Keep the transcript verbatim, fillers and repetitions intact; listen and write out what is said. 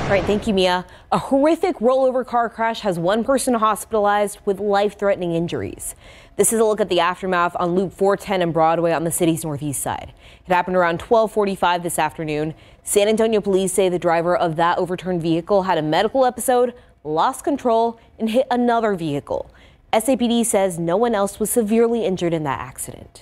All right, thank you, Mia. A horrific rollover car crash has one person hospitalized with life-threatening injuries. This is a look at the aftermath on Loop four ten and Broadway on the city's northeast side. It happened around twelve forty-five this afternoon. San Antonio police say the driver of that overturned vehicle had a medical episode, lost control, and hit another vehicle. S A P D says no one else was severely injured in that accident.